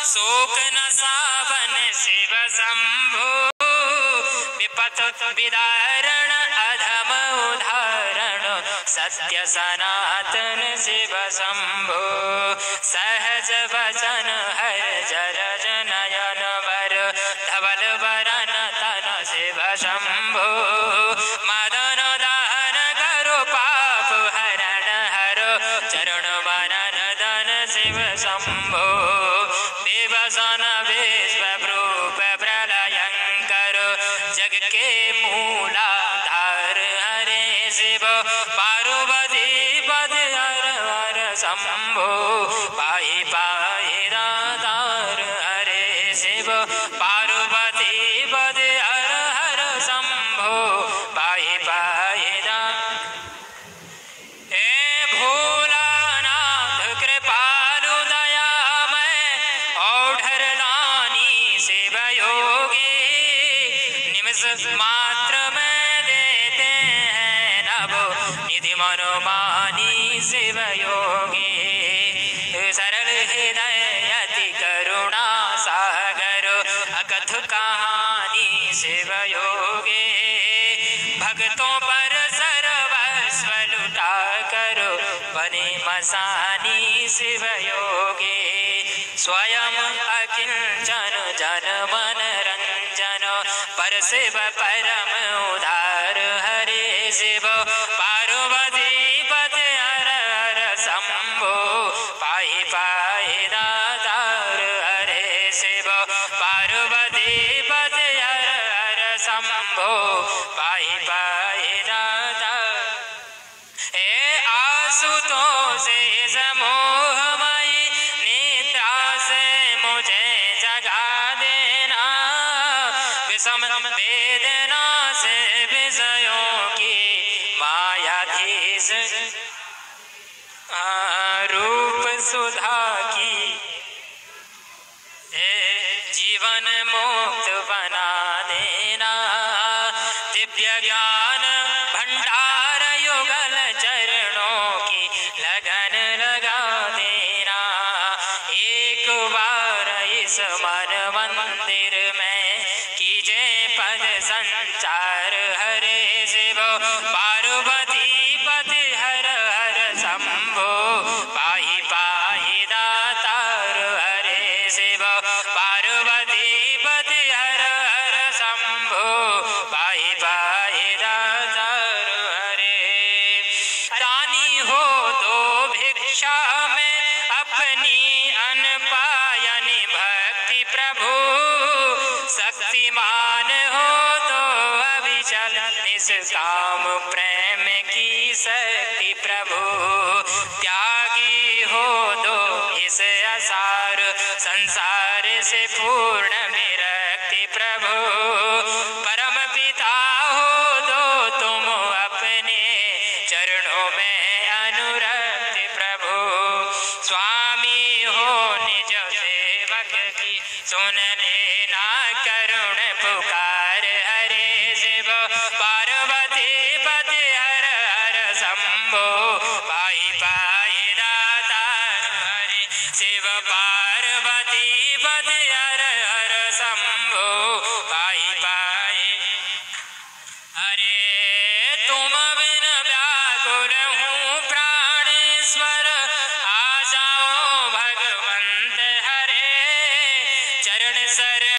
शोक न सावन शिव शंभो, विपत विदारण अधम उदाहरण, सत्य सनातन शिव शंभो। सहज वचन हर जरज नयन वर, धवल वरन तन शिव शंभो। मदन दहन करो पाप हरण हरो, चरण वरन धन शिव शंभो। विवसन विश्व रूप प्रलयंकर, जग के मूलाधार हरे शिव। पार्वती पद हर हर शंभो, पाहि पाहि दातार हरे शिव। पार्वती पद हर हर शंभो, पाहि पाहि दातार। हे भोलानाथ कृपालु दयामय, औढ़र दानी शिव योगी। निमिष मात्र में देते हैं नभ, निधि मनोमानी शिव योगी। सरल हृदय अति करुणा सागर, अकथ कहानी शिव योगी। भक्तों पर सर्वस्व लुटा करो, बने मसानी शिव योगी। स्वयं अकिंचन जन मन रंजन, पर शिव परम उदार हरे शिव। पार्वती पति हर हर शंभो, पाहि पाहि दातार हरे शिव। पार्वती पति हर हर शंभो, पाहि पाहि दातार। हे आशुतोष मोहमयी, निद्रा से मुझे जगा देना। विषम वेदना से विषयों की मायाधीश, रूप सुधा की जीवन मुक्त बना देना। दिव्य ज्ञान भंडार युगल चरणों की लगन लगा देना। एक बार इस मन मंदिर में कीजिए पद संचार हरे शिव। पार्वती पति हर हर शंभो, पाहि पाहि दातार हरे शिव। पार्वती पति हर हर शंभो, पाहि पाहि दातार हरे। रानी हो तो भिक्षा में अपनी अनपायनी भक्ति प्रभु, शक्तिमान हो तो अविचल निष्काम प्रेम की शक्ति प्रभु। त्यागी हो तो इस असार संसार से पूर्ण विरक्ति प्रभु। परम पिता हो तो तुम अपने चरणों में अनुरक्त प्रभु। स्वामी हो निज सेवक की सुन लेना करुण पुकार हरे शिव। पार्वती पति हर हर शंभो, पाहि पाहि दातार हरे शिव। पार्वती पति हर हर शंभो, पाहि पाहि। अरे तुम बिन व्याकुल हूँ प्राणेश्वर, आ जाओ भगवंत हरे चरण सर